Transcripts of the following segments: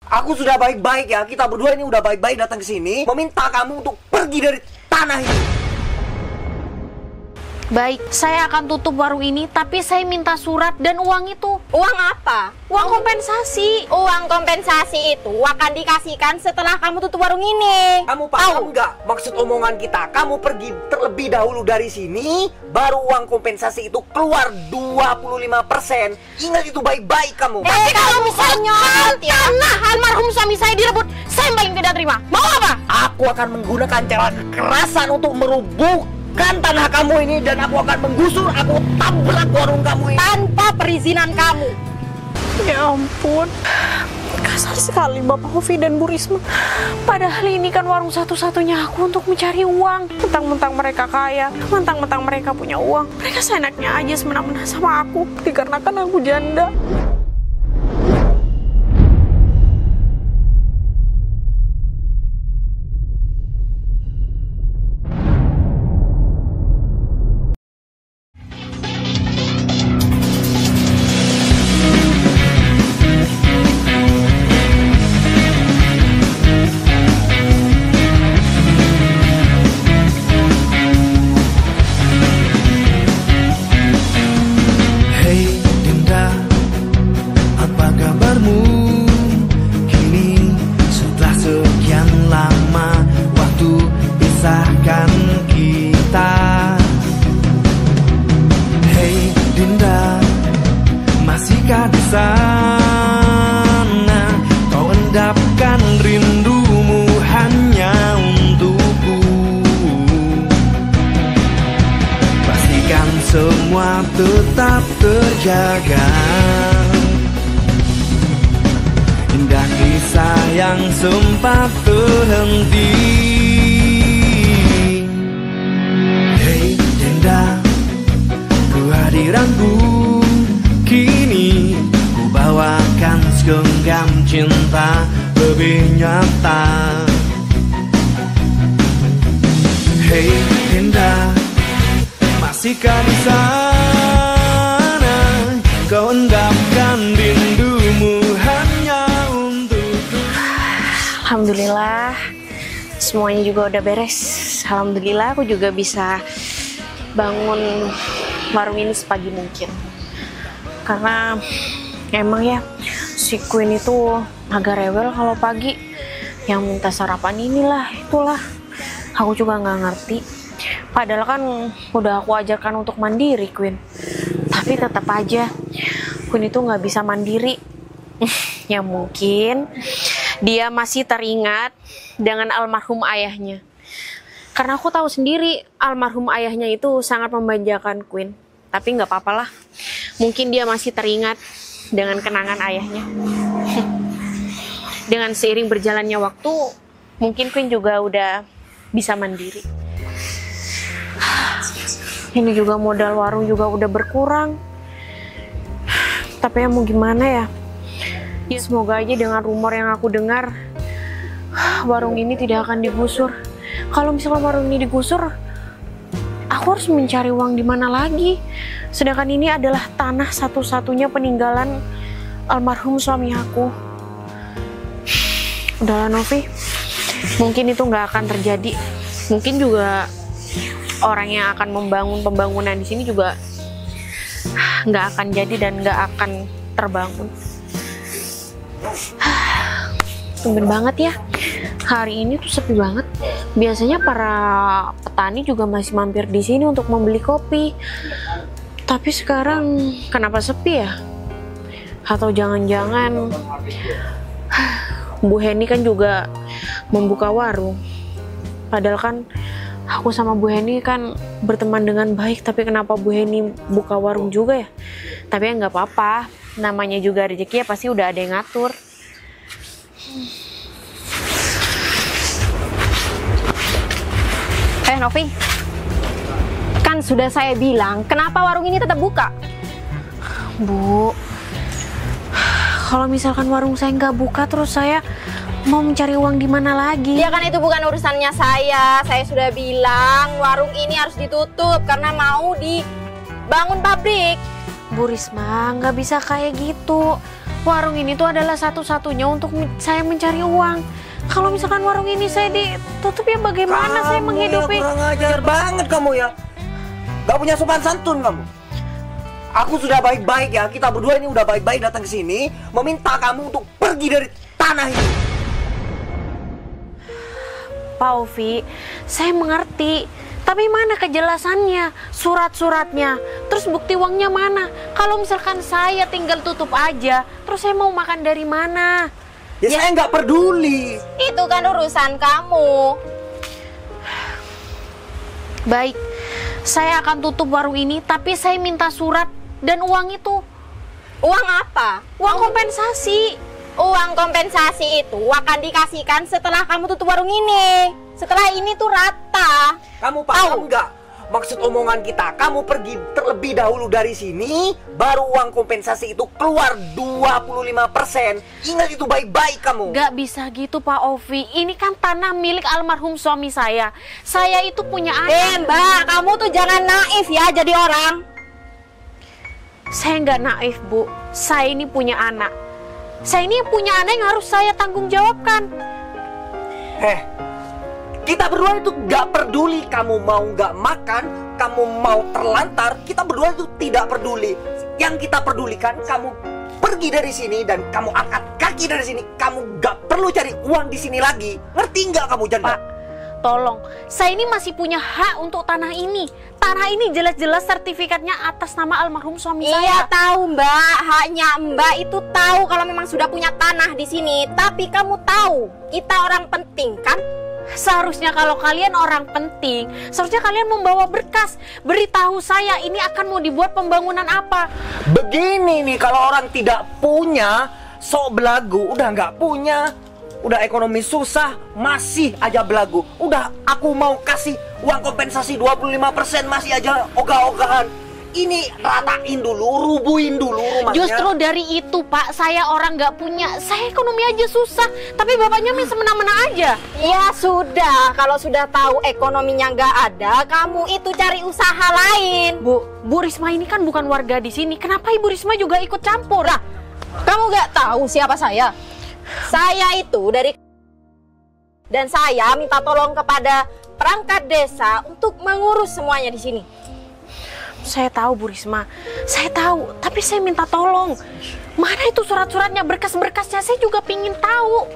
Aku sudah baik-baik ya, kita berdua ini udah baik-baik datang ke sini meminta kamu untuk pergi dari tanah ini. Baik, saya akan tutup warung ini, tapi saya minta surat dan uang itu. Uang apa? Uang kompensasi. Uang kompensasi itu akan dikasihkan setelah kamu tutup warung ini. Kamu paham nggak maksud omongan kita? Kamu pergi terlebih dahulu dari sini, baru uang kompensasi itu keluar 25%. Ingat itu baik-baik kamu. Tapi kalau misalnya tanah almarhum suami saya direbut, saya paling tidak terima. Mau apa? Aku akan menggunakan cara kekerasan untuk merubuhkan tanah kamu ini, dan aku akan menggusur, aku tabrak warung kamu ini Tanpa perizinan kamu. Ya ampun, kasar sekali Bapak Hovi dan Bu Risma. Padahal ini kan warung satu-satunya aku untuk mencari uang. Mentang-mentang mereka kaya, mentang-mentang mereka punya uang, mereka seenaknya aja semena-mena sama aku, dikarenakan aku janda. Semua tetap terjaga. Indah kisah yang sempat terhenti. Hei Dinda, kehadiranku kini ku bawakan segenggam cinta lebih nyata. Hei Dinda, masihkah di sana kau endapkan rindumu hanya untukku? Alhamdulillah, semuanya juga udah beres. Alhamdulillah aku juga bisa bangun warung ini sepagi mungkin. Karena emang ya si Queen itu agak rewel kalau pagi, yang minta sarapan inilah itulah. Aku juga nggak ngerti. Padahal kan udah aku ajarkan untuk mandiri Queen, tapi tetap aja Queen itu nggak bisa mandiri. Ya mungkin dia masih teringat dengan almarhum ayahnya. Karena aku tahu sendiri almarhum ayahnya itu sangat memanjakan Queen. Tapi nggak apa-apalah, mungkin dia masih teringat dengan kenangan ayahnya. Dengan seiring berjalannya waktu, mungkin Queen juga udah bisa mandiri. Ini juga modal warung juga udah berkurang. Tapi ya mau gimana ya? Ya semoga aja dengan rumor yang aku dengar, warung ini tidak akan digusur. Kalau misalnya warung ini digusur, aku harus mencari uang di mana lagi? Sedangkan ini adalah tanah satu-satunya peninggalan almarhum suami aku. Udahlah Novi, mungkin itu nggak akan terjadi. Mungkin juga orang yang akan membangun pembangunan di sini juga nggak akan jadi dan nggak akan terbangun. Tumben banget ya, hari ini tuh sepi banget. Biasanya para petani juga masih mampir di sini untuk membeli kopi. Tapi sekarang kenapa sepi ya? Atau jangan-jangan Bu Heni kan juga membuka warung. Padahal kan aku sama Bu Heni kan berteman dengan baik, tapi kenapa Bu Heni buka warung juga ya? Tapi ya nggak apa-apa, namanya juga rezeki ya pasti udah ada yang ngatur. Novi, kan sudah saya bilang, kenapa warung ini tetap buka? Bu, kalau misalkan warung saya nggak buka, terus saya mau mencari uang di mana lagi? Ya kan itu bukan urusannya saya. Saya sudah bilang warung ini harus ditutup karena mau dibangun pabrik. Bu Risma, nggak bisa kayak gitu. warung ini tuh adalah satu-satunya untuk saya mencari uang. Kalau misalkan warung ini saya ditutup, ya bagaimana saya menghidupi? Kurang ajar banget kamu ya. Gak punya sopan santun kamu. Aku sudah baik-baik ya, kita berdua ini udah baik-baik datang ke sini meminta kamu untuk pergi dari tanah ini. Pak Ovi, saya mengerti. Tapi mana kejelasannya, surat-suratnya, terus bukti uangnya mana? Kalau misalkan saya tinggal tutup aja, terus saya mau makan dari mana? Ya saya nggak peduli. Itu kan urusan kamu. Baik, saya akan tutup warung ini, tapi saya minta surat dan uang itu. Uang apa? Uang kompensasi. Uang kompensasi itu akan dikasihkan setelah kamu tutup warung ini. Setelah ini tuh rata. Kamu paham nggak maksud omongan kita? Kamu pergi terlebih dahulu dari sini, baru uang kompensasi itu keluar 25%. Ingat itu baik-baik kamu. Gak bisa gitu Pak Ovi. Ini kan tanah milik almarhum suami saya. Saya itu punya anak. Mbak, kamu tuh jangan naif ya jadi orang. Saya nggak naif, Bu. Saya ini punya anak. Saya ini punya anak yang harus saya tanggung jawabkan. Kita berdua itu gak peduli kamu mau gak makan, kamu mau terlantar, kita berdua itu tidak peduli. Yang kita pedulikan, kamu pergi dari sini dan kamu angkat kaki dari sini. Kamu gak perlu cari uang di sini lagi. Ngerti nggak kamu, janda? Pak, tolong. Saya ini masih punya hak untuk tanah ini. Tanah ini jelas-jelas sertifikatnya atas nama almarhum suami saya. Iya tahu Mbak, haknya Mbak itu tahu kalau memang sudah punya tanah di sini. Tapi kamu tahu, kita orang penting kan? Seharusnya kalau kalian orang penting, seharusnya kalian membawa berkas, beritahu saya ini akan mau dibuat pembangunan apa. Begini nih, kalau orang tidak punya, sok belagu, udah nggak punya, udah ekonomi susah, masih aja belagu. Udah aku mau kasih uang kompensasi 25%, masih aja ogah-ogahan. Ini ratain dulu, rubuhin dulu rumahnya. Justru dari itu Pak, saya orang nggak punya, saya ekonomi aja susah, tapi bapaknya semena-mena aja. Ya sudah, kalau sudah tahu ekonominya nggak ada, kamu itu cari usaha lain. Bu Risma ini kan bukan warga di sini, kenapa Ibu Risma juga ikut campur? Lah, kamu nggak tahu siapa saya? Saya itu dari... Dan saya minta tolong kepada perangkat desa untuk mengurus semuanya di sini. Saya tahu Bu Risma, saya tahu, tapi saya minta tolong. Mana itu surat-suratnya, berkas-berkasnya, saya juga pingin tahu.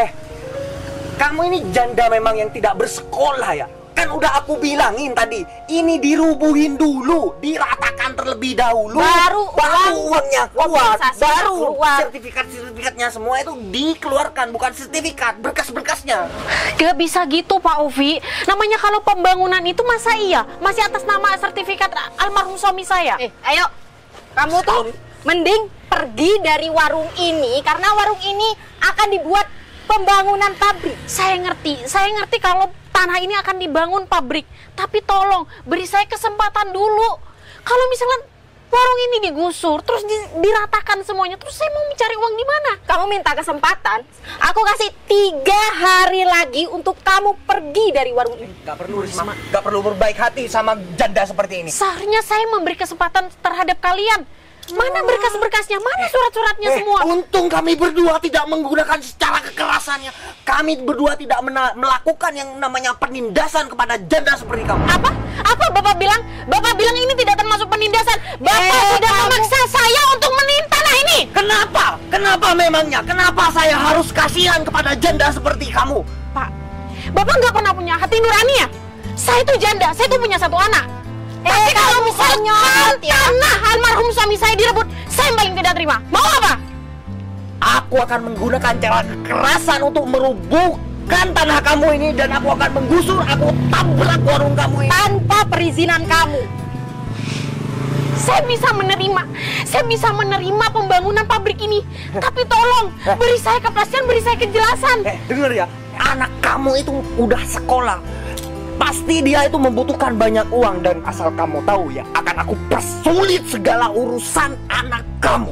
Kamu ini janda memang yang tidak bersekolah ya? Kan udah aku bilangin tadi, ini dirubuhin dulu, diratakan terlebih dahulu. Baru uangnya keluar, baru keluar. sertifikatnya semua itu dikeluarkan, bukan sertifikat, berkas-berkasnya. Gak bisa gitu Pak Ovi. Namanya kalau pembangunan itu masa iya masih atas nama sertifikat almarhum suami saya. Ayo, kamu tuh mending pergi dari warung ini, karena warung ini akan dibuat pembangunan pabrik. Saya ngerti kalau tanah ini akan dibangun pabrik, tapi tolong beri saya kesempatan dulu. Kalau misalnya warung ini digusur, terus diratakan semuanya, terus saya mau mencari uang di mana? Kamu minta kesempatan, aku kasih 3 hari lagi untuk kamu pergi dari warung ini. Gak perlu Risma, gak perlu berbaik hati sama janda seperti ini. Seharusnya saya memberi kesempatan terhadap kalian. Mana berkas-berkasnya, mana surat-suratnya semua? Untung kami berdua tidak menggunakan secara kekerasannya. Kami berdua tidak melakukan yang namanya penindasan kepada janda seperti kamu. Apa? Bapak bilang? Bapak bilang ini tidak termasuk penindasan. Bapak sudah memaksa saya untuk meninta tanah ini. Kenapa? Kenapa memangnya? Kenapa saya harus kasihan kepada janda seperti kamu? Pak, Bapak nggak pernah punya hati nurani ya? Saya itu janda, saya itu punya 1 anak. Tapi kalau misalnya tanah almarhum suami saya direbut, saya paling tidak terima. Mau apa? Aku akan menggunakan cara kekerasan untuk merubuhkan tanah kamu ini, dan aku akan menggusur, aku tabrak warung kamu ini tanpa perizinan kamu. Saya bisa menerima pembangunan pabrik ini. Tapi tolong, beri saya kepastian, beri saya kejelasan. Dengar ya, anak kamu itu udah sekolah. Pasti dia itu membutuhkan banyak uang, dan asal kamu tahu ya, akan aku persulit segala urusan anak kamu.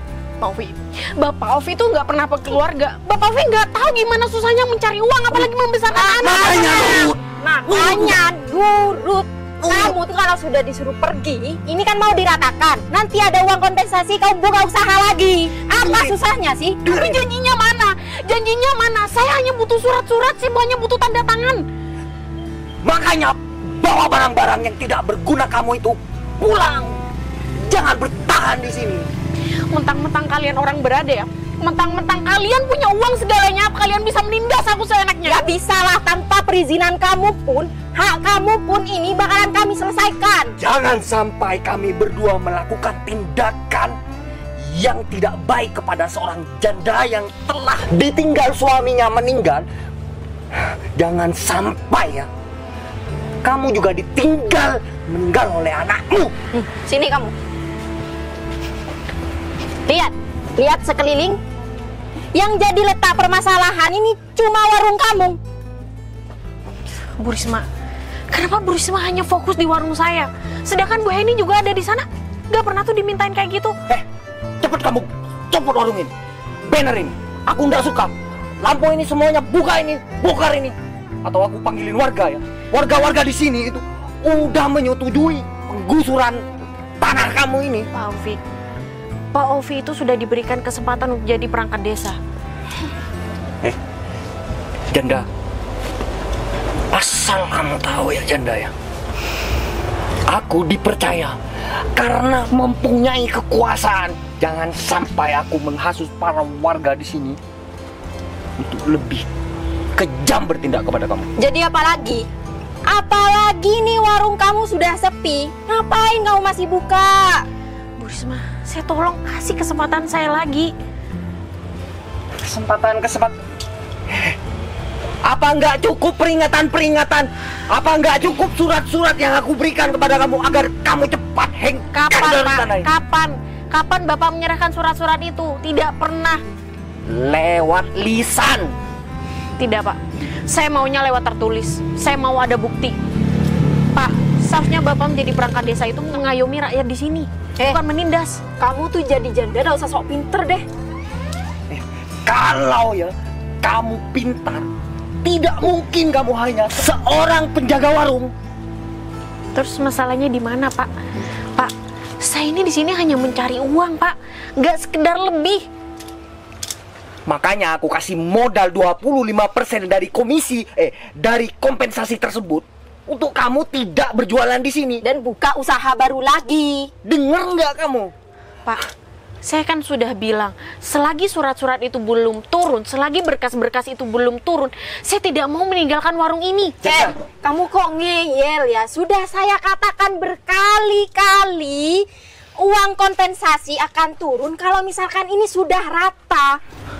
Bapak Ovi itu nggak pernah keluarga. Bapak Ovi nggak tahu gimana susahnya mencari uang, apalagi membesarkan anak. Makanya nurut. Kamu tuh kalau sudah disuruh pergi, ini kan mau diratakan. Nanti ada uang kompensasi, kamu buka usaha lagi. Apa susahnya sih? Tapi janjinya mana? Janjinya mana? Saya hanya butuh surat-surat, saya hanya butuh tanda tangan. Makanya bawa barang-barang yang tidak berguna kamu itu pulang. Jangan bertahan di sini. Mentang-mentang kalian orang berada ya. Mentang-mentang kalian punya uang segalanya, kalian bisa menindas aku seenaknya. Gak bisa lah, tanpa perizinan kamu pun, hak kamu pun ini bakalan kami selesaikan. Jangan sampai kami berdua melakukan tindakan yang tidak baik kepada seorang janda yang telah ditinggal suaminya meninggal. Jangan sampai ya, kamu juga ditinggal meninggal oleh anakmu. Sini kamu. Lihat sekeliling. Yang jadi letak permasalahan ini cuma warung kamu. Bu Risma, kenapa Bu Risma hanya fokus di warung saya? Sedangkan Bu Heni juga ada di sana. Gak pernah tuh dimintain kayak gitu. Cepet kamu copot warung ini, banner ini. Aku nggak suka. Lampu ini semuanya buka ini, bongkar ini. Atau aku panggilin warga ya. Warga-warga di sini itu udah menyetujui penggusuran tanah kamu ini. Pak Ovi itu sudah diberikan kesempatan untuk jadi perangkat desa. Janda, asal kamu tahu ya Janda ya, aku dipercaya karena mempunyai kekuasaan. Jangan sampai aku menghasut para warga di sini untuk lebih kejam bertindak kepada kamu. Jadi apalagi? Apalagi nih warung kamu sudah sepi. Ngapain kamu masih buka? Bu Risma, saya tolong kasih kesempatan saya lagi. Kesempatan. Apa nggak cukup peringatan? Apa nggak cukup surat-surat yang aku berikan kepada kamu agar kamu cepat hengkang dari tanah ini? Kapan Bapak menyerahkan surat-surat itu? Tidak pernah. Lewat lisan. Tidak, Pak. Saya maunya lewat tertulis. Saya mau ada bukti. Pak, seharusnya Bapak menjadi perangkat desa itu mengayomi rakyat di sini, bukan menindas. Kamu tuh jadi janda gak usah sok pinter deh. Kalau ya kamu pintar, tidak mungkin kamu hanya seorang penjaga warung. Terus masalahnya di mana, Pak? Pak, saya ini di sini hanya mencari uang, Pak. Nggak sekedar lebih. Makanya aku kasih modal 25% dari dari kompensasi tersebut untuk kamu tidak berjualan di sini Dan buka usaha baru lagi. Dengar nggak kamu? Pak, saya kan sudah bilang, selagi surat-surat itu belum turun, selagi berkas-berkas itu belum turun, saya tidak mau meninggalkan warung ini. Kamu kok ngeyel ya? Sudah saya katakan berkali-kali, uang kompensasi akan turun kalau misalkan ini sudah rata.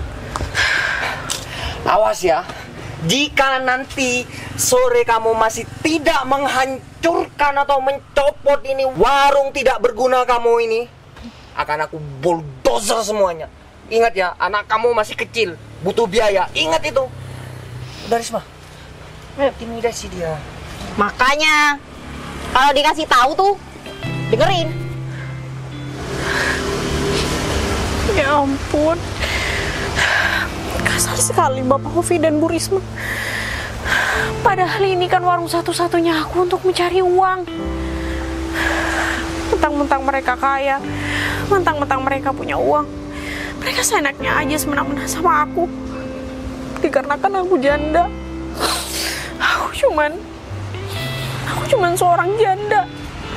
Awas ya, jika nanti sore kamu masih tidak menghancurkan atau mencopot ini warung tidak berguna kamu ini, akan aku bulldozer semuanya. Ingat ya, anak kamu masih kecil, butuh biaya. Ingat itu. Udah Risma, intimidasi dia. Makanya kalau dikasih tahu tuh dengerin. Ya ampun, kasar sekali Bapak Ovi dan Bu Risma. Padahal ini kan warung satu-satunya aku untuk mencari uang. Mentang-mentang mereka kaya, mentang-mentang mereka punya uang, mereka seenaknya aja semena-mena sama aku. Dikarenakan aku janda, aku cuman seorang janda.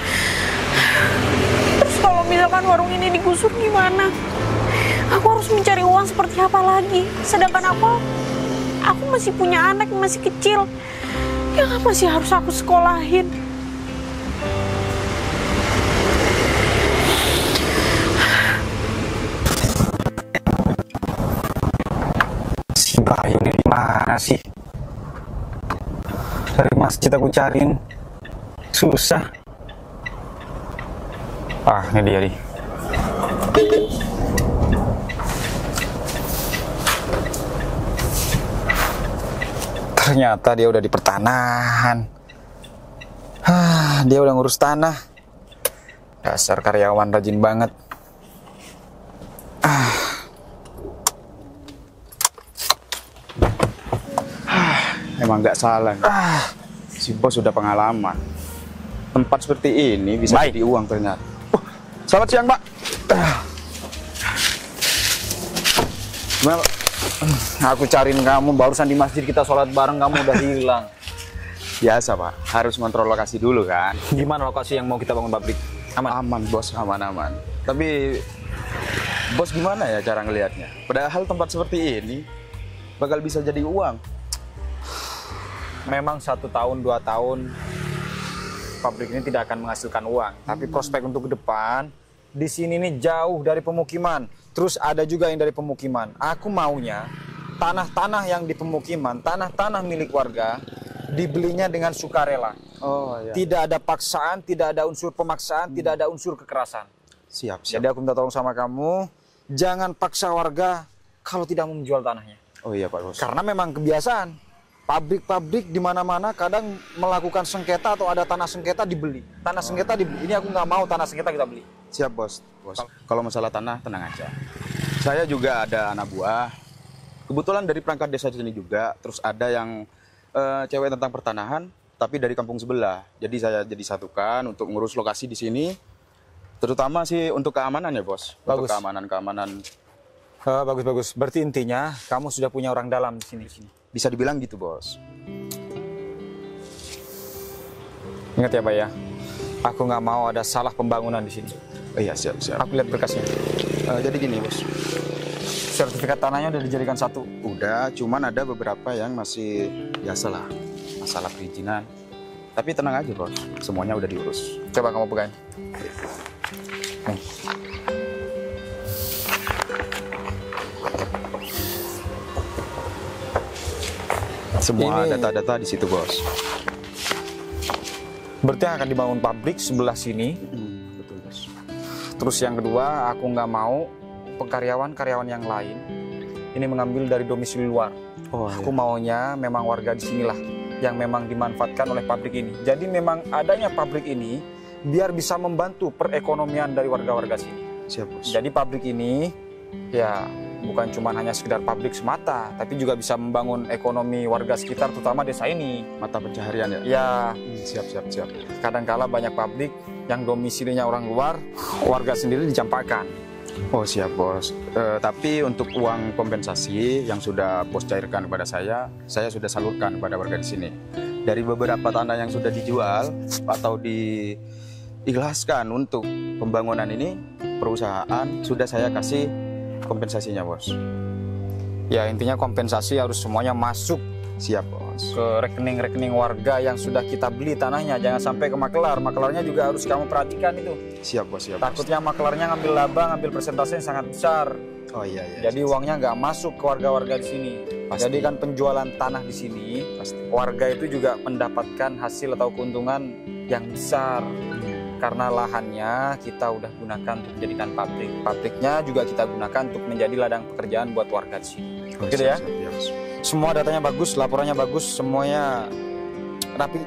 Terus kalau misalkan warung ini digusur gimana? Aku harus mencari uang seperti apa lagi? Sedangkan aku masih punya anak yang masih kecil, yang masih harus aku sekolahin. Si Bayu ini dimana sih? Dari masjid aku cariin, susah. Ah, ini dia nih. Ternyata dia udah di pertanahan. Dia udah ngurus tanah. Dasar karyawan rajin banget. Emang nggak salah. Si bos sudah pengalaman. Tempat seperti ini bisa jadi uang ternyata. Selamat siang, Pak. Gimana, Pak? Aku cariin kamu, barusan di masjid kita sholat bareng, kamu udah hilang. Biasa, Pak. Harus kontrol lokasi dulu kan. Gimana lokasi yang mau kita bangun pabrik? Aman? Aman, bos. Aman-aman. Tapi, bos gimana ya cara ngelihatnya? Padahal tempat seperti ini bakal bisa jadi uang. Memang 1 tahun, 2 tahun pabrik ini tidak akan menghasilkan uang. Tapi prospek untuk ke depan, di sini nih jauh dari pemukiman. Terus ada juga yang dari pemukiman. Aku maunya tanah-tanah yang di pemukiman, tanah-tanah milik warga, dibelinya dengan sukarela. Oh, iya. Tidak ada paksaan, tidak ada unsur pemaksaan, tidak ada unsur kekerasan. Siap. Jadi aku minta tolong sama kamu, jangan paksa warga kalau tidak mau menjual tanahnya. Oh iya, Pak Bos. Karena memang kebiasaan pabrik-pabrik di mana-mana kadang melakukan sengketa atau ada tanah sengketa dibeli. Tanah sengketa dibeli. Ini aku nggak mau tanah sengketa kita beli. Siap, Bos. Kalau masalah tanah, tenang aja. Saya juga ada anak buah. Kebetulan dari perangkat desa sini juga. Terus ada yang cewek tentang pertanahan, tapi dari kampung sebelah. Jadi saya jadi satukan untuk ngurus lokasi di sini. Terutama sih untuk keamanan ya, Bos. Bagus. Untuk keamanan. Bagus-bagus. Berarti intinya kamu sudah punya orang dalam di sini. Bisa dibilang gitu, Bos. Ingat ya, Pak ya. Aku nggak mau ada salah pembangunan di sini. Oh iya, siap. Aku lihat berkasnya. Jadi gini, Bos. Sertifikat tanahnya udah dijadikan satu. Udah, cuman ada beberapa yang masih biasalah. Masalah perizinan. Tapi tenang aja, Bos. Semuanya udah diurus. Coba kamu pegang. Nih. Semua Ini- data-data di situ, Bos. Berarti akan dibangun pabrik sebelah sini. Betul, Bos. Terus yang kedua, aku nggak mau karyawan yang lain ini mengambil dari domisili luar. Oh, Aku maunya memang warga di sinilah yang memang dimanfaatkan oleh pabrik ini. Jadi memang adanya pabrik ini biar bisa membantu perekonomian dari warga-warga sini. Siap, Bos. Jadi pabrik ini ya bukan cuma hanya sekedar pabrik semata, tapi juga bisa membangun ekonomi warga sekitar, terutama desa ini. Mata pencaharian ya? Ya, Siap. kadangkala banyak pabrik yang domisilinya orang luar, warga sendiri dicampakkan. Oh, siap, Bos. Tapi untuk uang kompensasi yang sudah Bos cairkan kepada saya sudah salurkan kepada warga di sini. Dari beberapa tanah yang sudah dijual atau diikhlaskan untuk pembangunan ini, perusahaan sudah saya kasih kompensasinya, Bos. Ya intinya kompensasi harus semuanya masuk Siap, Bos. ke rekening-rekening warga yang sudah kita beli tanahnya. Jangan sampai ke makelar. Makelarnya juga harus kamu perhatikan itu. Siap, Bos. Takutnya makelarnya ngambil laba, ngambil persentase yang sangat besar. Oh iya. Jadi uangnya nggak masuk ke warga-warga di sini. Pasti. Jadi kan penjualan tanah di sini, Pasti. warga itu juga mendapatkan hasil atau keuntungan yang besar. Karena lahannya kita udah gunakan untuk menjadikan pabrik. Pabriknya juga kita gunakan untuk menjadi ladang pekerjaan buat warga di sini. Oh, Gitu siap, ya. siap, Bos. Semua datanya bagus, laporannya bagus, semuanya rapi.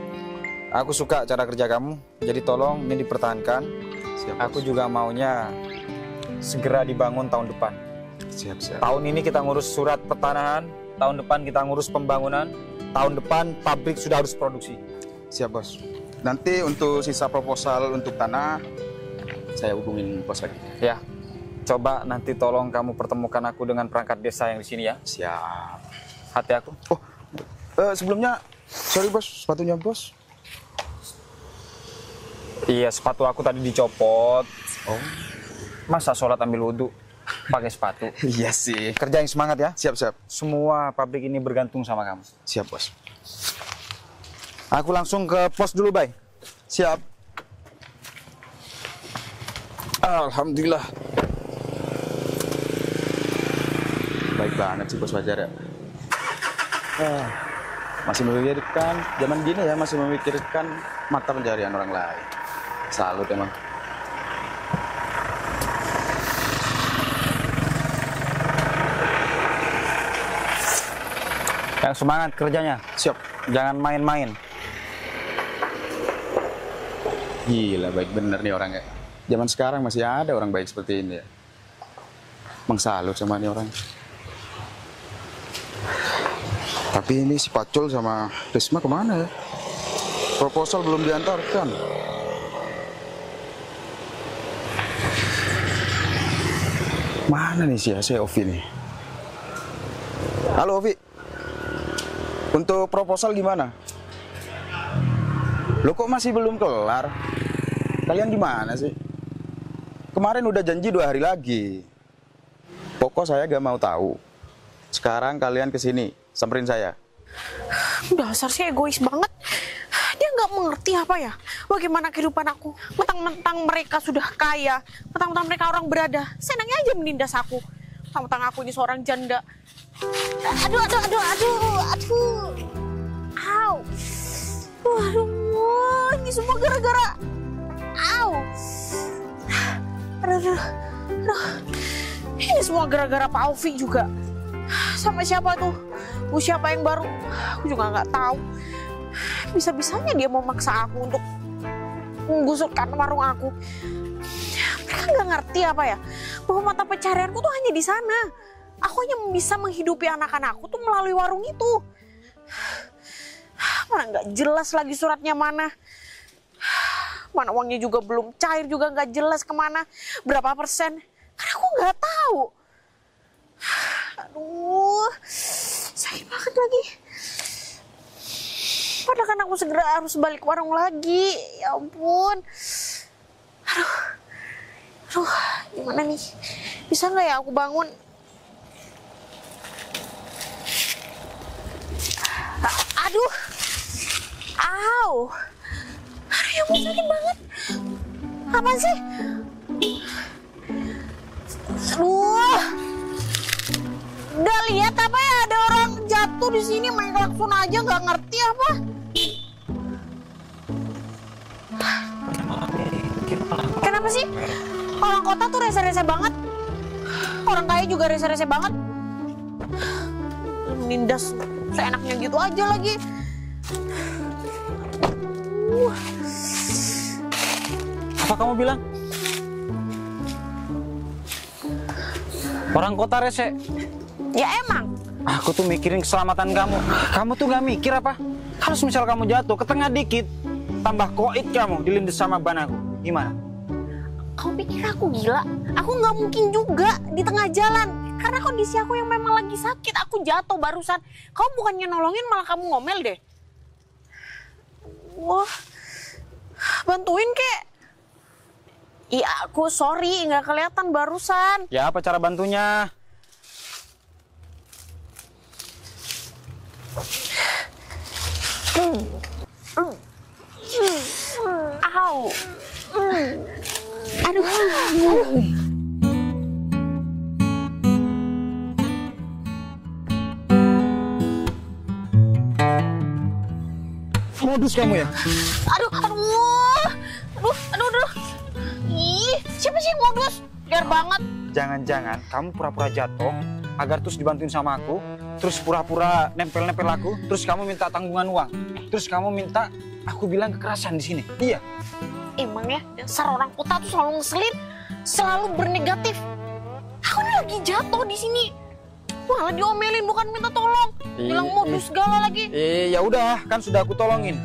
Aku suka cara kerja kamu, jadi tolong ini dipertahankan. Siap, Aku Bos. juga maunya segera dibangun tahun depan. Siap. Tahun ini kita ngurus surat pertanahan, tahun depan kita ngurus pembangunan, tahun depan pabrik sudah harus produksi. Siap, Bos. Nanti untuk sisa proposal untuk tanah saya hubungin Bos lagi. Ya, coba nanti tolong kamu pertemukan aku dengan perangkat desa yang di sini ya. Siap. Hati aku. Oh, sebelumnya sorry, Bos, sepatunya, Bos. Iya, sepatu aku tadi dicopot. Oh, Masa sholat ambil wudhu pakai sepatu? iya sih. Kerja yang semangat ya. Siap. Semua pabrik ini bergantung sama kamu. Siap, Bos. Aku langsung ke pos dulu, Bay. Siap. Alhamdulillah. Baik banget sih Bos Fajar ya. Masih memikirkan, zaman gini ya masih memikirkan mata pencarian orang lain. Salut emang. Yang semangat kerjanya. Siap. Jangan main-main. Gila, baik bener nih orangnya. Zaman sekarang masih ada orang baik seperti ini ya. Emang salut sama nih orang. Tapi ini si Pacul sama Risma kemana ya? Proposal belum diantarkan. Mana nih si Ovi nih? Halo Ovi, untuk proposal gimana? Lo kok masih belum kelar? Kalian gimana sih? Kemarin udah janji 2 hari lagi. Pokok saya gak mau tahu. Sekarang kalian kesini, samperin saya. Dasar sih egois banget. Dia nggak mengerti apa ya, bagaimana kehidupan aku. Mentang-mentang mereka sudah kaya, mentang-mentang mereka orang berada, senangnya aja menindas aku. Mentang-mentang aku ini seorang janda. Aduh. Au. Aduh, ini semua gara-gara. Au. Aduh. Ini semua gara-gara Pak Aufi juga. Sama siapa tuh? Siapa yang baru? Aku juga nggak tahu. Bisa-bisanya dia mau maksa aku untuk menggusurkan warung aku. Mereka nggak ngerti apa ya, bahwa mata pencarianku tuh hanya di sana. Aku hanya bisa menghidupi anak-anakku tuh melalui warung itu. Mana nggak jelas lagi suratnya mana. Mana uangnya juga belum cair, juga nggak jelas kemana, berapa persen. Karena aku nggak tahu. Aduh, sakit banget lagi. Padahal kan aku segera harus balik ke warung lagi. Ya ampun. Aduh, gimana nih? Bisa nggak ya aku bangun? Aduh, au. Aduh, ya ampun sakit banget. Apaan sih? Aduh. Udah lihat apa ya, ada orang jatuh di sini main klakson aja nggak ngerti apa? Kenapa sih? Orang kota tuh rese-rese banget. Orang kaya juga rese-rese banget. Menindas seenaknya gitu aja lagi. Apa kamu bilang? Orang kota rese? Ya emang. Aku tuh mikirin keselamatan kamu. Kamu tuh gak mikir apa? Kalau misal kamu jatuh ke tengah dikit, tambah koit kamu dilindes sama ban aku. Gimana? Kau pikir aku gila? Aku nggak mungkin juga di tengah jalan. Karena kondisi aku yang memang lagi sakit. Aku jatuh barusan. Kau bukannya nolongin, malah kamu ngomel deh. Wah, bantuin kek. Iya, aku sorry nggak kelihatan barusan. Ya apa cara bantunya? Au. Aduh. Modus kamu ya? Aduh. Ih, siapa sih yang modus? Biar banget. Jangan-jangan kamu pura-pura jatuh agar terus dibantuin sama aku, terus pura-pura nempel-nempel aku, terus kamu minta tanggungan uang, terus kamu minta aku bilang kekerasan di sini. Iya. Emang ya, dasar orang kota tuh selalu ngeselin, selalu bernegatif. Aku ini lagi jatuh di sini, malah diomelin bukan minta tolong, bilang modus segala lagi. Ya udah, kan sudah aku tolongin.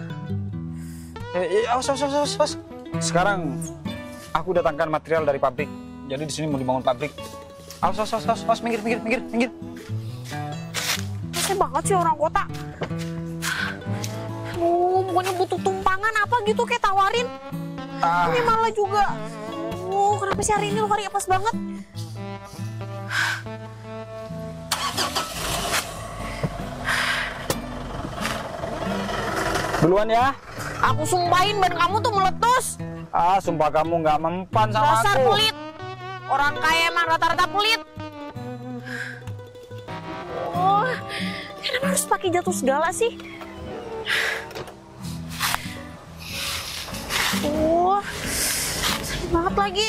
Awas. Sekarang aku datangkan material dari pabrik. Jadi di sini mau dibangun pabrik. Awas, minggir. Rasanya banget sih orang kota. Pokoknya butuh tumpangan apa gitu kayak tawarin. Ini malah juga. Kenapa sih hari ini lu hari pas banget? Duluan ya. Aku sumpahin ban kamu tuh meletus. Sumpah kamu nggak mempan sama Dasar aku. pelit. Orang kaya emang rata-rata pelit. Kenapa harus pakai jatuh segala sih? Sakit banget lagi.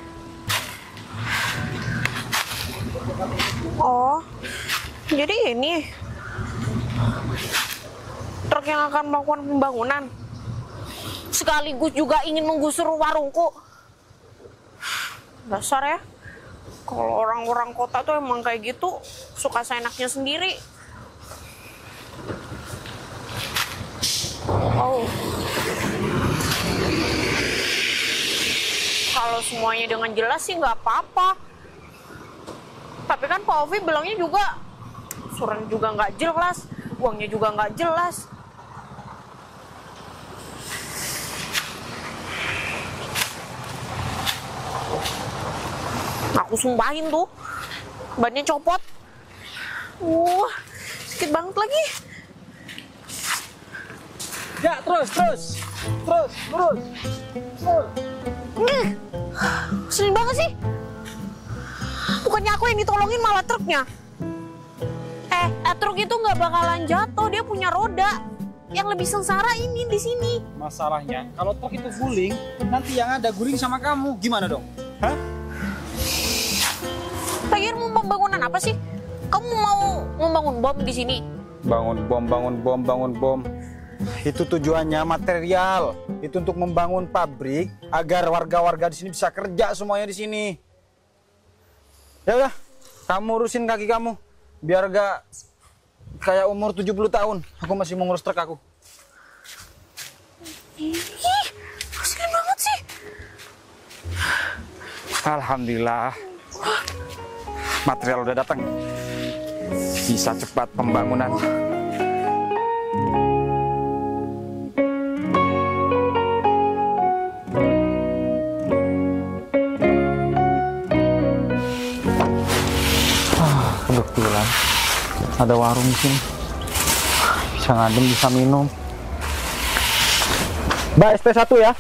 Oh, jadi ini truk yang akan melakukan pembangunan sekaligus juga ingin menggusur warungku. Dasar ya, kalau orang-orang kota tuh emang kayak gitu, suka seenaknya sendiri. Oh, kalau semuanya dengan jelas sih nggak apa-apa. Tapi kan Pak Ovi bilangnya juga surat juga nggak jelas, uangnya juga nggak jelas. Aku sumpahin tuh, bannya copot. Sakit banget lagi. Ya, terus. Sering banget sih. Bukannya aku yang ditolongin malah truknya. Truk itu nggak bakalan jatuh, dia punya roda. Yang lebih sengsara ini di sini. Masalahnya, kalau truk itu guling, nanti yang ada guling sama kamu. Gimana dong? Hah? Lagian mau pembangunan apa sih? Kamu mau membangun bom di sini? Bangun bom. Itu tujuannya material. Itu untuk membangun pabrik agar warga-warga di sini bisa kerja semuanya di sini. Ya udah, kamu urusin kaki kamu. Biar gak kayak umur 70 tahun. Aku masih mau ngurus truk aku. Ih, kasihan banget sih. Alhamdulillah. Material udah datang. Bisa cepat pembangunan. Kebetulan ada warung di sini. Bisa ngadem, bisa minum. Mbak, ST 1 ya.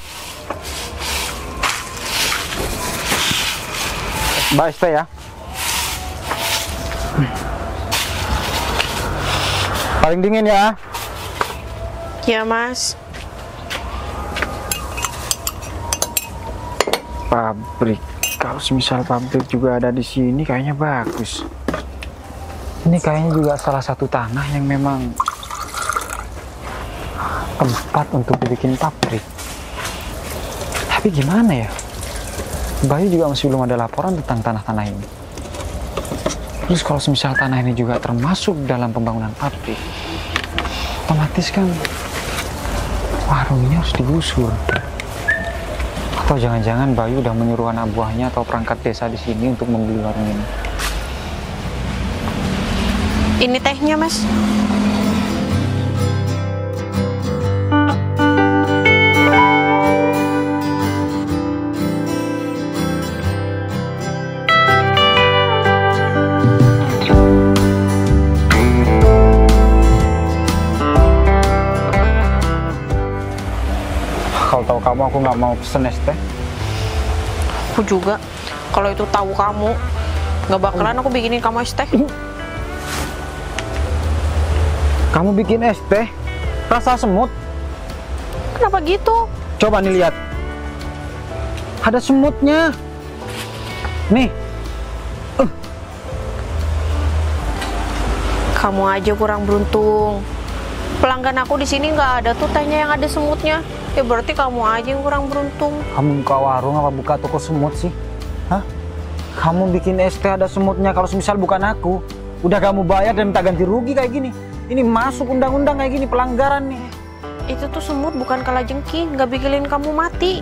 Mbak, ST ya. Paling dingin ya. Ya, Mas. Pabrik. Kalau semisal pabrik juga ada di sini kayaknya bagus. Ini kayaknya juga salah satu tanah yang memang tempat untuk dibikin pabrik. Tapi gimana ya? Bayu juga masih belum ada laporan tentang tanah-tanah ini. Terus kalau semisal tanah ini juga termasuk dalam pembangunan pabrik, otomatis kan warung ini harus digusur. Atau jangan-jangan Bayu udah menyuruh anak buahnya atau perangkat desa di sini untuk membeli warung ini. Ini tehnya, Mas. Kalau tahu kamu aku nggak mau pesen es teh. Aku juga. Kalau itu tahu kamu, nggak bakalan aku bikinin kamu es teh. Kamu bikin es teh rasa semut? Kenapa gitu? Coba nih lihat. Ada semutnya. Nih. Kamu aja kurang beruntung. Pelanggan aku di sini nggak ada tuh tehnya yang ada semutnya. Ya berarti kamu aja yang kurang beruntung. Kamu buka warung apa buka toko semut sih? Hah? Kamu bikin es teh ada semutnya, kalau semisal bukan aku, udah kamu bayar dan minta ganti rugi kayak gini. Ini masuk undang-undang kayak gini, pelanggaran nih. Itu tuh semut bukan kalajengking, nggak bikin kamu mati.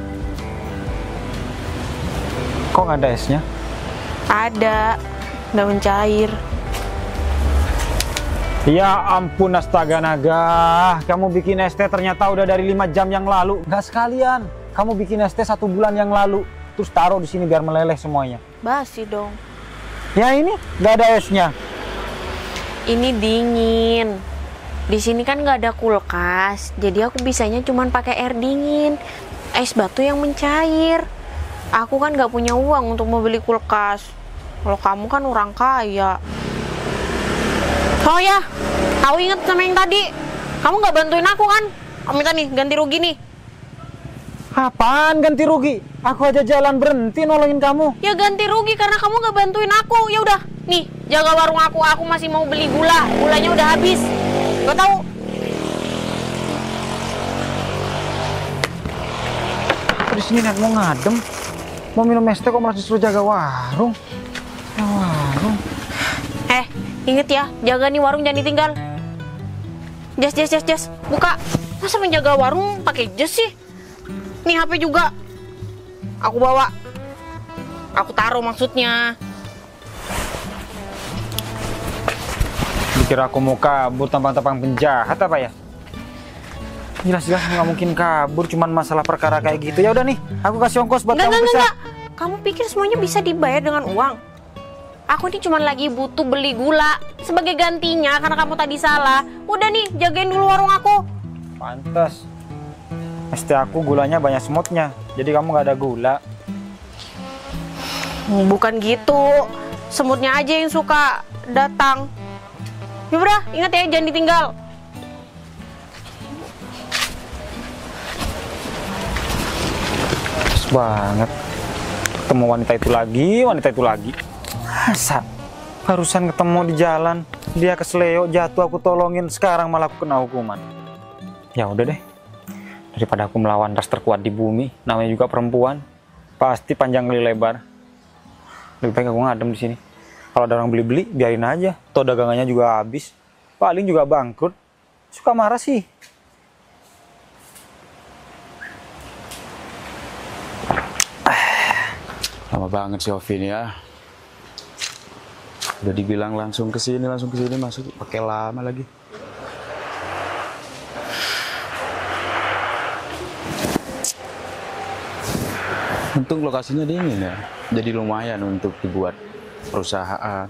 Kok nggak ada esnya? Ada, udah mencair. Ya ampun, astaga naga. Kamu bikin es teh ternyata udah dari 5 jam yang lalu. Nggak sekalian. Kamu bikin es teh 1 bulan yang lalu. Terus taruh di sini biar meleleh semuanya. Basi dong. Ya ini, nggak ada esnya. Ini dingin. Di sini kan nggak ada kulkas, jadi aku bisanya cuma pakai air dingin. Es batu yang mencair. Aku kan nggak punya uang untuk membeli kulkas. Kalau kamu kan orang kaya. Oh ya, aku inget sama yang tadi. Kamu nggak bantuin aku kan? Aku minta nih ganti rugi nih. Apaan ganti rugi? Aku aja jalan berhenti nolongin kamu. Ya ganti rugi karena kamu nggak bantuin aku. Ya udah, nih jaga warung aku. Aku masih mau beli gula. Gulanya udah habis. Gak tahu. Di sini nih mau ngadem, mau minum es teh kok malah disuruh jaga warung. Ya, warung. Ingat ya, jaga nih warung jangan ditinggal. Jas, buka. Masa menjaga warung pakai jas sih? Nih HP juga. Aku bawa. Aku taruh maksudnya. Kira aku mau kabur tampang-tampang penjahat apa ya? Jelas-jelas nggak mungkin kabur, cuman masalah perkara kayak gitu. Ya udah nih, aku kasih ongkos buat kamu bisa. Kamu pikir semuanya bisa dibayar dengan uang? Aku ini cuma lagi butuh beli gula sebagai gantinya karena kamu tadi salah. Udah nih, jagain dulu warung aku. Pantes. ST aku gulanya banyak semutnya, jadi kamu nggak ada gula. Bukan gitu, semutnya aja yang suka datang. Ya udah, ingat ya jangan ditinggal. Pas banget. Ketemu wanita itu lagi. Masa? Barusan ketemu di jalan, dia kesleo, jatuh aku tolongin, sekarang malah aku kena hukuman. Ya udah deh. Daripada aku melawan ras terkuat di bumi, namanya juga perempuan, pasti panjang kali lebar. Lebih baik aku ngadem di sini. Kalau ada orang beli-beli, biarin aja. Toh dagangannya juga habis. Paling juga bangkrut. Suka marah sih. Lama banget sih Ovi ini ya. Udah dibilang langsung ke sini masuk pakai lama lagi. Untung lokasinya dingin ya. Jadi lumayan untuk dibuat perusahaan.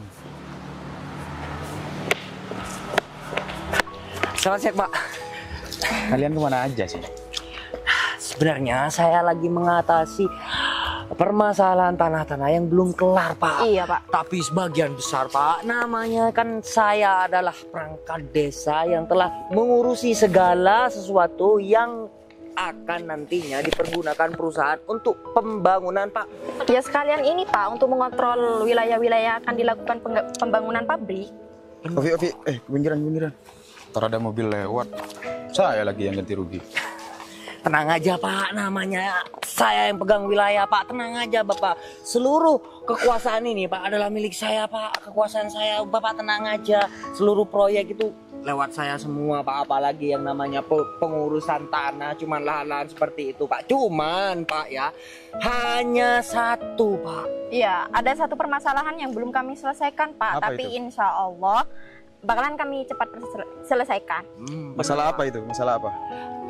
Selamat siang, Pak. Kalian kemana aja sih? Sebenarnya saya lagi mengatasi permasalahan tanah-tanah yang belum kelar, Pak. Iya, Pak. Tapi sebagian besar, Pak, namanya kan saya adalah perangkat desa yang telah mengurusi segala sesuatu yang akan nantinya dipergunakan perusahaan untuk pembangunan, Pak. Ya sekalian ini Pak, untuk mengontrol wilayah-wilayah akan dilakukan pembangunan pabrik. Ovi, pinggiran. Ntar ada mobil lewat, saya lagi yang ganti rugi. Tenang aja, Pak, namanya saya yang pegang wilayah, Pak. Tenang aja, Bapak. Seluruh kekuasaan ini, Pak, adalah milik saya, Pak. Kekuasaan saya, Bapak tenang aja. Seluruh proyek itu lewat saya semua, Pak. Apalagi yang namanya pengurusan tanah, cuman lahan-lahan seperti itu, Pak. Cuman, Pak, ya, hanya satu, Pak. Iya, ada satu permasalahan yang belum kami selesaikan Pak. Apa Tapi itu? insya Allah bakalan kami cepat selesaikan. Masalah apa itu? Masalah apa?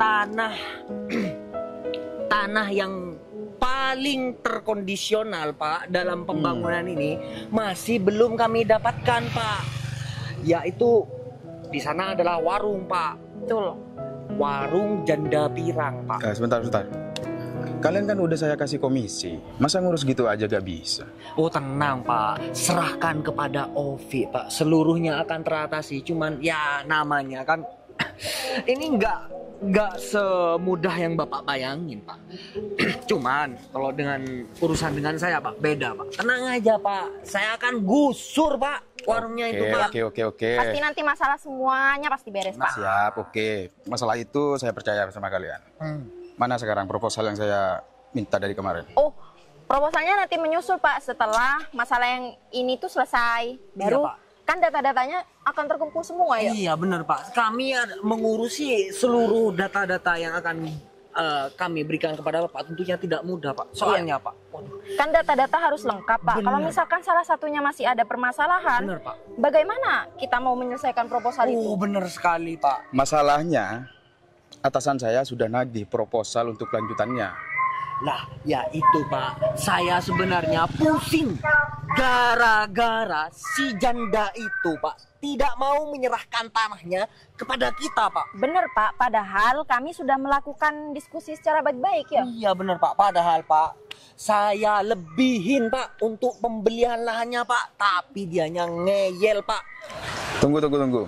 Tanah yang paling terkondisional, Pak, dalam pembangunan ini masih belum kami dapatkan, Pak. Yaitu di sana adalah warung, Pak. Betul. Warung Janda Pirang, Pak. Sebentar. Kalian kan udah saya kasih komisi. Masa ngurus gitu aja gak bisa? Oh, tenang, Pak. Serahkan kepada Ovi, Pak. Seluruhnya akan teratasi. Cuman ya namanya kan ini nggak semudah yang Bapak bayangin, Pak. Cuman kalau dengan urusan dengan saya, Pak, beda, Pak. Tenang aja, Pak. Saya akan gusur, Pak, warungnya itu, Pak. Oke. Pasti nanti masalah semuanya pasti beres Pak. Siap, oke. Masalah itu saya percaya sama kalian. Mana sekarang proposal yang saya minta dari kemarin? Oh, proposalnya nanti menyusul Pak setelah masalah yang ini tuh selesai. Baru Pak. kan data-datanya akan terkumpul semua ya. Iya, benar, Pak. Kami mengurusi seluruh data-data yang akan kami berikan kepada Bapak. Tentunya tidak mudah, Pak. Soalnya, Pak. Waduh. Kan data-data harus lengkap Pak. Kalau misalkan salah satunya masih ada permasalahan, Benar, Pak. bagaimana kita mau menyelesaikan proposal itu? Oh, benar sekali, Pak. Masalahnya, atasan saya sudah nagih proposal untuk lanjutannya. Lah, ya itu, Pak. Saya sebenarnya pusing gara-gara si janda itu, Pak, tidak mau menyerahkan tanahnya kepada kita, Pak. Bener Pak, padahal kami sudah melakukan diskusi secara baik-baik ya. Iya, benar, Pak. Padahal, Pak, saya lebihin, Pak, untuk pembelian lahannya, Pak. Tapi dianya ngeyel, Pak. Tunggu.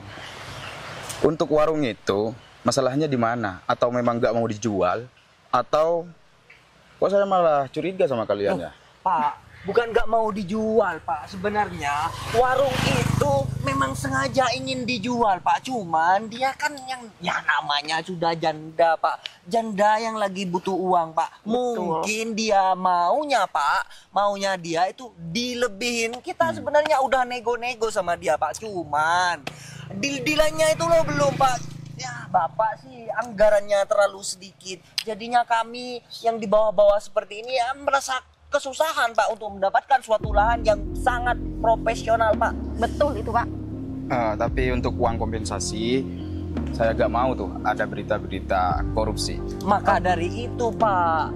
Untuk warung itu, masalahnya di mana? Atau memang nggak mau dijual? Atau kok saya malah curiga sama kalian ya? Pak, bukan nggak mau dijual, Pak. Sebenarnya warung itu memang sengaja ingin dijual, Pak. Cuman dia kan yang ya namanya sudah janda, Pak. Janda yang lagi butuh uang, Pak. Mungkin dia maunya, Pak. Maunya dia itu dilebihin. Kita sebenarnya udah nego-nego sama dia, Pak. Cuman deal-dealannya itu loh belum, Pak. Ya, Bapak sih anggarannya terlalu sedikit. Jadinya kami yang di bawah-bawah seperti ini ya merasa kesusahan, Pak, untuk mendapatkan suatu lahan yang sangat profesional, Pak. Betul itu Pak. Tapi untuk uang kompensasi, saya gak mau tuh ada berita-berita korupsi. Maka dari itu Pak,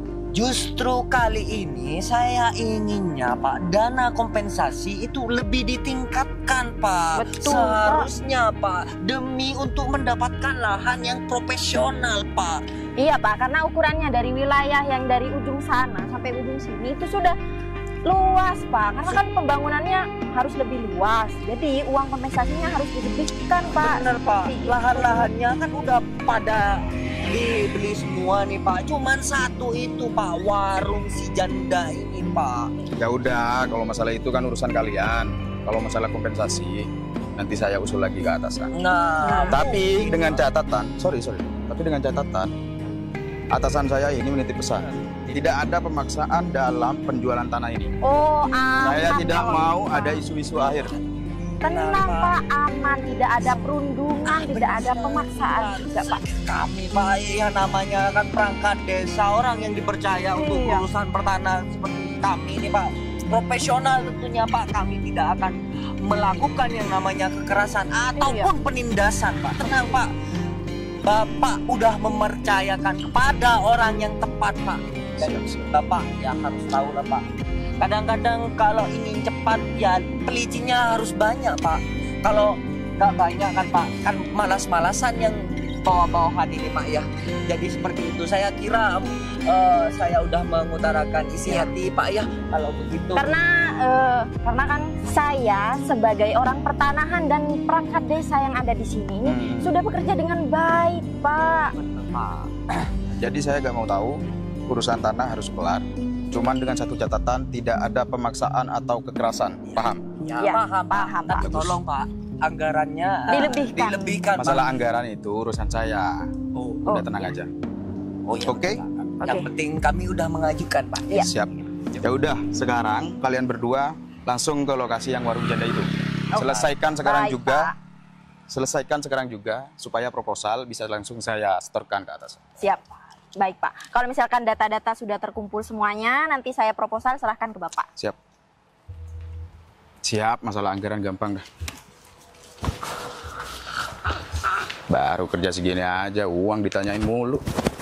justru kali ini saya inginnya Pak, dana kompensasi itu lebih ditingkatkan Pak. Betul, seharusnya Pak, demi untuk mendapatkan lahan yang profesional Pak. Iya Pak, karena ukurannya dari wilayah yang dari ujung sana sampai ujung sini itu sudah luas Pak. Karena kan pembangunannya harus lebih luas. Jadi uang kompensasinya harus dilebihkan Pak. Bener Pak, lahan-lahannya kan udah pada dibeli semua nih Pak. Cuman satu itu Pak, warung si janda ini Pak. Ya udah, kalau masalah itu kan urusan kalian. Kalau masalah kompensasi, nanti saya usul lagi ke atasan. Nah, Tapi dengan catatan, tapi dengan catatan, atasan saya ini menitip pesan. Tidak ada pemaksaan dalam penjualan tanah ini. Oh, Saya aman tidak kalau mau gitu. ada isu-isu akhir. Tenang Pak, aman, tidak ada perundungan, tidak ada pemaksaan juga Pak. kami Pak, yang namanya kan perangkat desa, orang yang dipercaya untuk Iya. urusan pertanahan seperti kami ini Pak, profesional tentunya Pak. Kami tidak akan melakukan yang namanya kekerasan ataupun penindasan Pak. Tenang Pak, Bapak udah mempercayakan kepada orang yang tepat Pak. Dan Bapak ya harus tahu lah Pak, kadang-kadang kalau ingin cepat ya pelicinya harus banyak Pak. Kalau nggak banyak kan Pak, kan malas-malasan yang bawa-bawahan ini Pak ya. Jadi seperti itu, saya kira saya udah mengutarakan isi hati Pak ya kalau begitu. Karena kan saya sebagai orang pertanahan dan perangkat desa yang ada di sini sudah bekerja dengan baik Pak. Bener, Pak. Jadi saya gak mau tahu, urusan tanah harus kelar. Cuman dengan satu catatan, tidak ada pemaksaan atau kekerasan. Paham? Ya, Ya, paham paham, Tapi Pak. tolong Pak, anggarannya dilebihkan Masalah Pak. anggaran itu urusan saya. Oh, Udah tenang aja. ya, Oke? Yang penting kami udah mengajukan Pak. Iya. Siap. Ya udah, sekarang kalian berdua langsung ke lokasi yang warung janda itu. Selesaikan sekarang Baik, juga. Pak. Selesaikan sekarang juga supaya proposal bisa langsung saya setorkan ke atas. Siap. Baik Pak. Kalau misalkan data-data sudah terkumpul semuanya, nanti saya proposal serahkan ke Bapak. Siap. Siap, masalah anggaran gampang dah. Baru kerja segini aja, uang ditanyain mulu.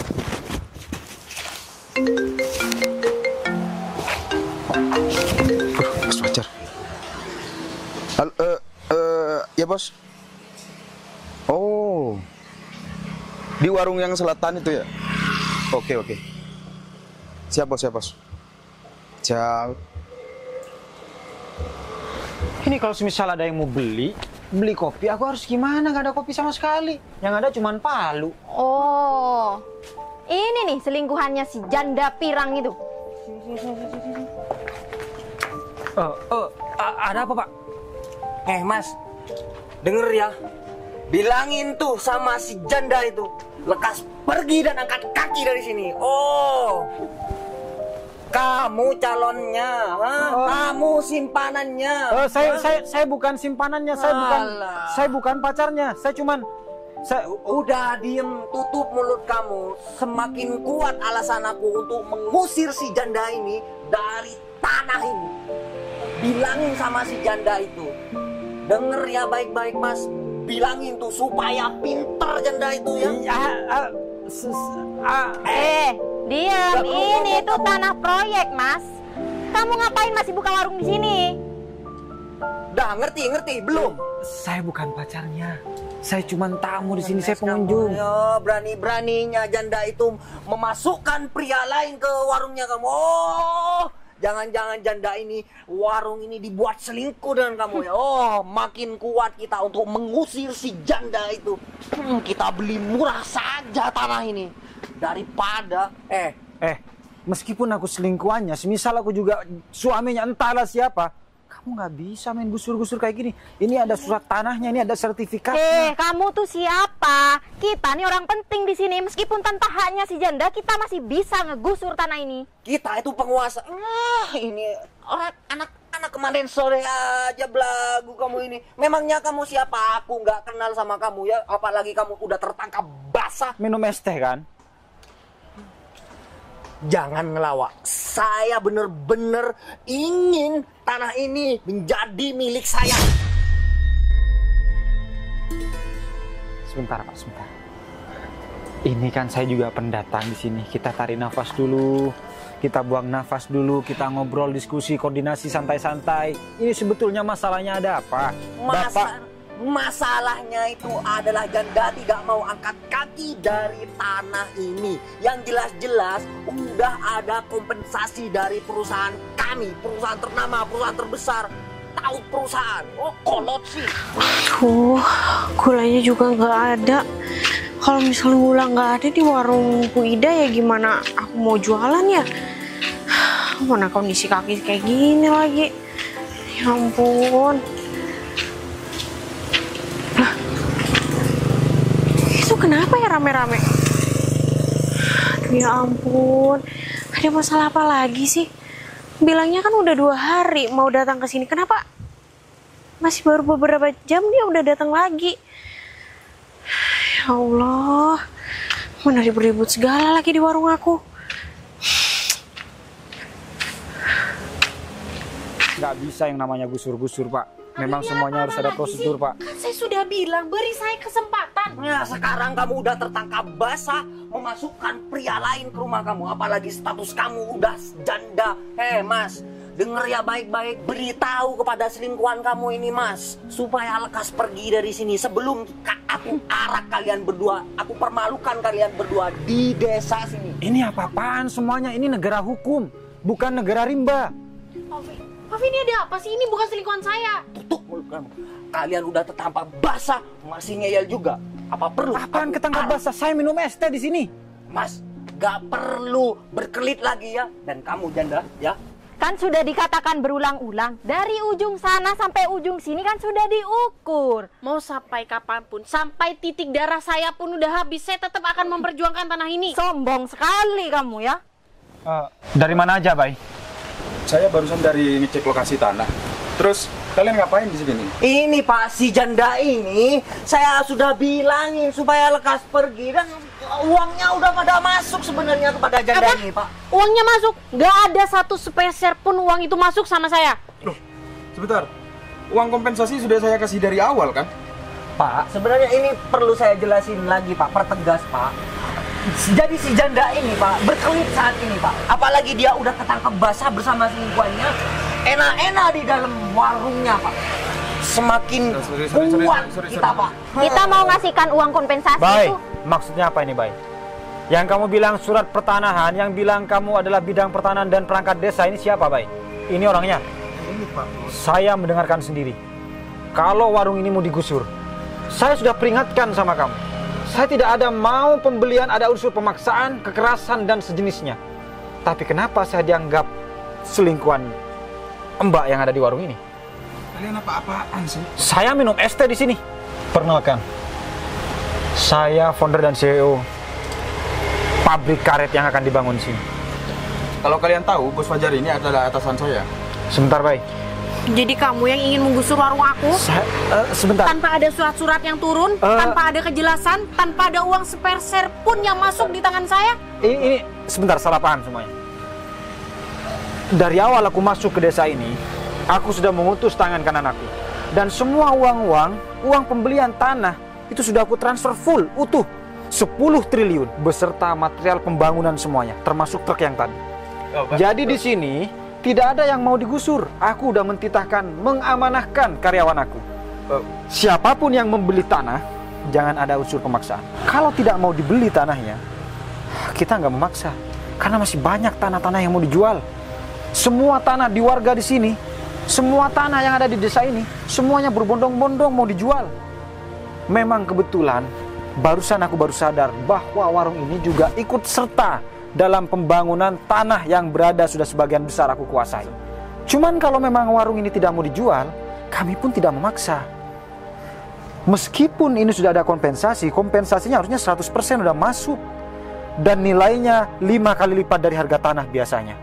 Bos Fajar. Halo, ya bos. Oh, di warung yang selatan itu ya? Oke. Siap bos, Siap. Ini kalau semisal ada yang mau beli kopi, aku harus gimana? Gak ada kopi sama sekali. Yang ada cuman palu. Oh, ini nih selingkuhannya si janda pirang itu. Ada apa Pak? Mas, denger ya. Bilangin tuh sama si janda itu, lekas pergi dan angkat kaki dari sini. Oh, kamu calonnya, kamu simpanannya. Saya bukan simpanannya, saya bukan pacarnya. Udah diem, tutup mulut kamu. Semakin kuat alasan aku untuk mengusir si janda ini dari tanah ini. Bilangin sama si janda itu. Denger ya baik-baik Mas. Bilangin tuh supaya pinter janda itu ya. Diam. Ini tuh tanah proyek, Mas. Kamu ngapain masih buka warung di sini? Dah ngerti belum? Saya bukan pacarnya. Saya cuma tamu di sini, saya pengunjung. Ya, berani-beraninya janda itu memasukkan pria lain ke warungnya kamu. Oh, jangan-jangan janda ini, warung ini dibuat selingkuh dengan kamu ya. Oh, makin kuat kita untuk mengusir si janda itu. Kita beli murah saja tanah ini daripada Meskipun aku selingkuhannya, semisal aku juga suaminya entahlah siapa, kamu nggak bisa main gusur-gusur kayak gini. Ini ada surat tanahnya, ini ada sertifikatnya. Kamu tuh siapa? Kita nih orang penting di sini. Meskipun tanpa haknya si janda, kita masih bisa ngegusur tanah ini. kita itu penguasa. Ini orang anak kemarin sore aja belagu kamu ini. Memangnya kamu siapa? Aku nggak kenal sama kamu ya. Apalagi kamu udah tertangkap basah. Minum es teh kan? Jangan ngelawak. Saya bener-bener ingin tanah ini menjadi milik saya. sebentar Pak, sebentar. Ini kan saya juga pendatang di sini. Kita tarik nafas dulu. Kita buang nafas dulu, kita ngobrol, diskusi, koordinasi santai-santai. Ini sebetulnya masalahnya ada apa? Masalahnya itu adalah janda tidak mau angkat kaki dari tanah ini. Yang jelas-jelas udah ada kompensasi dari perusahaan kami, perusahaan ternama, perusahaan terbesar. Tahu perusahaan? Oh, kolot sih. Gulanya juga nggak ada. Kalau misalnya gula nggak ada di warung Bu Ida ya gimana aku mau jualan ya? Mana kondisi kaki kayak gini lagi. Ya ampun. Lah, itu kenapa ya rame-rame? Ya ampun, ada masalah apa lagi sih? Bilangnya kan udah 2 hari mau datang ke sini. Kenapa masih baru beberapa jam dia udah datang lagi? Ya Allah, mana ribut-ribut segala lagi di warung aku. Nggak bisa yang namanya gusur-gusur Pak. Memang semuanya harus ada prosedur Pak. Kan saya sudah bilang, beri saya kesempatan. Ya sekarang kamu udah tertangkap basah memasukkan pria lain ke rumah kamu. Apalagi status kamu udah janda. Mas, denger ya baik-baik. Beritahu kepada selingkuhan kamu ini Mas, supaya lekas pergi dari sini. Sebelum aku arak kalian berdua, aku permalukan kalian berdua di desa sini. Ini apa-apaan semuanya? Ini negara hukum, bukan negara rimba. Pavi, ini ada apa sih? Ini bukan selingkuhan saya. Tutup mulut kamu. Kalian udah tertampar basah, masih ngeyel juga. Apa perlu? Apaan ketangkap basah? Saya minum es teh di sini. Mas, gak perlu berkelit lagi ya. Dan kamu janda ya. Kan sudah dikatakan berulang-ulang, dari ujung sana sampai ujung sini kan sudah diukur. Mau sampai kapanpun, sampai titik darah saya pun udah habis, saya tetap akan memperjuangkan tanah ini. Sombong sekali kamu ya. Dari mana aja, Bay? Saya barusan dari ngecek lokasi tanah. Terus kalian ngapain di sini? Ini Pak, si janda ini saya sudah bilangin supaya lekas pergi dan uangnya udah pada masuk sebenarnya kepada janda ini Pak. Uangnya masuk? Gak ada satu sepeser pun uang itu masuk sama saya. Loh, sebentar. Uang kompensasi sudah saya kasih dari awal kan? Pak, sebenarnya ini perlu saya jelasin lagi Pak, pertegas Pak. Jadi si janda ini Pak, berkelit saat ini Pak. Apalagi dia udah ketangkep basah bersama selingkuhannya. Enak-enak di dalam warungnya Pak. Semakin kuat kita Pak. Kita mau ngasihkan uang kompensasi Bay, itu. maksudnya apa ini, Bay? Yang kamu bilang surat pertanahan, yang bilang kamu adalah bidang pertanahan dan perangkat desa, ini siapa, Bay? Ini orangnya? Ini Pak. Saya mendengarkan sendiri. Kalau warung ini mau digusur, saya sudah peringatkan sama kamu. Saya tidak ada mau pembelian ada unsur pemaksaan, kekerasan, dan sejenisnya. Tapi kenapa saya dianggap selingkuhan Mbak yang ada di warung ini? Kalian apa-apaan sih? Saya minum es teh di sini. Perkenalkan, saya founder dan CEO pabrik karet yang akan dibangun di sini. Kalau kalian tahu, Bos Fajar ini adalah atasan saya. Sebentar, Bay. Jadi kamu yang ingin menggusur warung aku? Sebentar. Tanpa ada surat-surat yang turun, tanpa ada kejelasan, tanpa ada uang sepeser pun yang masuk di tangan saya? Ini sebentar, salah paham semuanya. Dari awal aku masuk ke desa ini, aku sudah mengutus tangan kanan aku. Dan semua uang pembelian tanah, itu sudah aku transfer full, utuh. 10 triliun, beserta material pembangunan semuanya, termasuk truk yang tadi. Jadi di sini, tidak ada yang mau digusur. Aku udah mentitahkan, mengamanahkan karyawan aku. Siapapun yang membeli tanah, jangan ada unsur pemaksaan. Kalau tidak mau dibeli tanahnya, kita nggak memaksa. Karena masih banyak tanah-tanah yang mau dijual. Semua tanah di warga di sini, semua tanah yang ada di desa ini, semuanya berbondong-bondong mau dijual. Memang kebetulan, barusan aku baru sadar bahwa warung ini juga ikut serta dalam pembangunan tanah yang berada sudah sebagian besar aku kuasai. Cuman kalau memang warung ini tidak mau dijual, kami pun tidak memaksa. Meskipun ini sudah ada kompensasi, kompensasinya harusnya 100% sudah masuk. Dan nilainya 5 kali lipat dari harga tanah biasanya.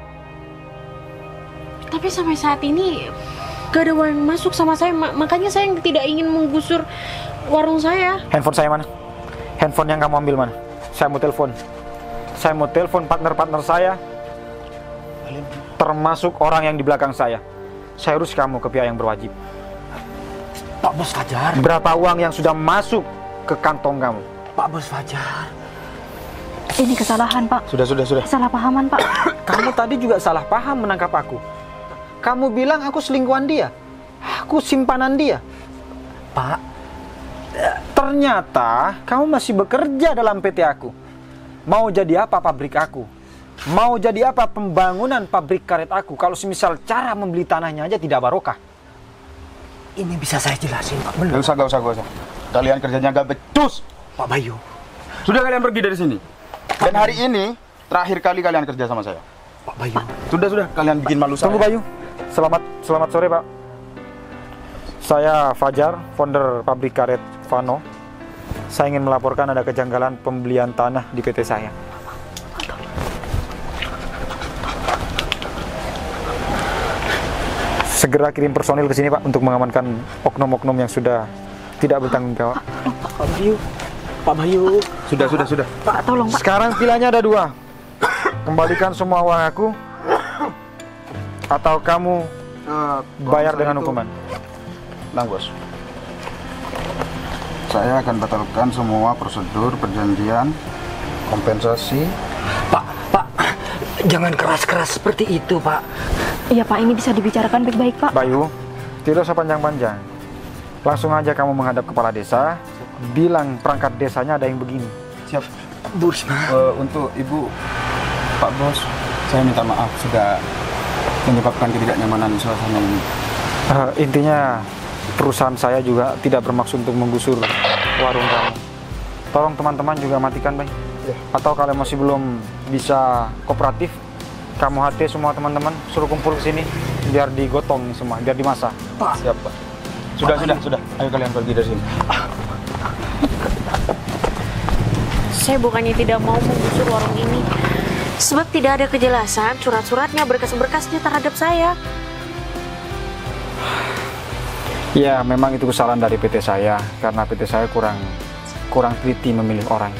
Tapi sampai saat ini gak ada uang yang masuk sama saya, makanya saya tidak ingin menggusur warung saya. Handphone saya mana? Handphone yang kamu ambil mana? Saya mau telepon. Saya mau telepon partner-partner saya, termasuk orang yang di belakang saya. Saya urus kamu ke pihak yang berwajib. Pak Bos Fajar. Berapa uang yang sudah masuk ke kantong kamu. Pak Bos Fajar. Ini kesalahan, Pak. Sudah. Kesalahpahaman, Pak. Kamu tadi juga salah paham menangkap aku. Kamu bilang aku selingkuhan dia. Aku simpanan dia. Pak, Ternyata kamu masih bekerja dalam PT aku. Mau jadi apa pabrik aku? Mau jadi apa pembangunan pabrik karet aku? Kalau semisal cara membeli tanahnya aja tidak barokah. ini bisa saya jelasin, Pak. Gak usah. Kalian kerjanya gak becus. Pak Bayu. Sudah kalian pergi dari sini. Dan hari ini terakhir kali kalian kerja sama saya. Pak Bayu. Sudah kalian bikin malu saya. Tunggu Bayu. Selamat sore, Pak. Saya Fajar, founder pabrik karet Vano. Saya ingin melaporkan ada kejanggalan pembelian tanah di PT saya. Segera kirim personil ke sini, Pak, untuk mengamankan oknum-oknum yang sudah tidak bertanggung jawab. Pak Bayu. Sudah. Pak, tolong, Pak. Sekarang pilihannya ada dua. Kembalikan semua uang aku, atau kamu bayar dengan hukuman. Nah, Bos. Saya akan batalkan semua prosedur perjanjian kompensasi. Pak, jangan keras-keras seperti itu, Pak. Iya, Pak, ini bisa dibicarakan baik-baik, Pak. Bayu, tidak usah panjang-panjang. Langsung aja kamu menghadap kepala desa, bilang perangkat desanya ada yang begini. Siap. Bu Risma. Untuk Ibu, Pak Bos, saya minta maaf sudah menyebabkan ketidaknyamanan suasana ini. Intinya perusahaan saya juga tidak bermaksud untuk menggusur warung kamu. Tolong teman-teman juga matikan, Bay. Atau kalau masih belum bisa kooperatif, kamu HT semua teman-teman, suruh kumpul ke sini biar digotong nih semua, biar dimasak. Pak. Siap, Pak. Sudah. Ayo kalian pergi dari sini. Saya bukannya tidak mau menggusur warung ini, sebab tidak ada kejelasan surat-suratnya, berkas-berkasnya terhadap saya. Ya, memang itu kesalahan dari PT saya, karena PT saya kurang teliti memilih orang.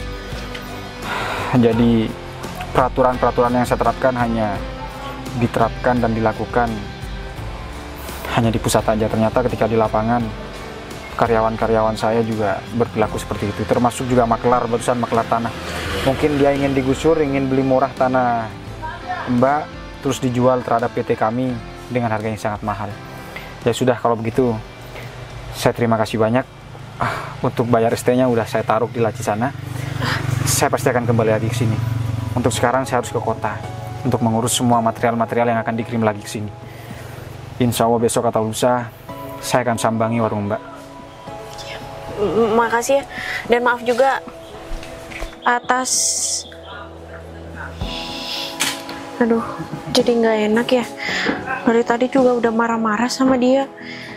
Jadi peraturan-peraturan yang saya terapkan hanya diterapkan dan dilakukan hanya di pusat aja. Ternyata ketika di lapangan karyawan-karyawan saya juga berperilaku seperti itu, termasuk juga maklar, barusan maklar tanah. Mungkin dia ingin digusur, ingin beli murah tanah Mbak, terus dijual terhadap PT kami dengan harga yang sangat mahal. Ya sudah, kalau begitu saya terima kasih banyak. Untuk bayar ST-nya udah saya taruh di laci sana. Saya pasti akan kembali lagi ke sini. Untuk sekarang saya harus ke kota untuk mengurus semua material-material yang akan dikirim lagi ke sini. Insya Allah besok atau lusa saya akan sambangi warung Mbak. Makasih ya, dan maaf juga atas... Aduh, jadi nggak enak ya. Dari tadi juga udah marah-marah sama dia.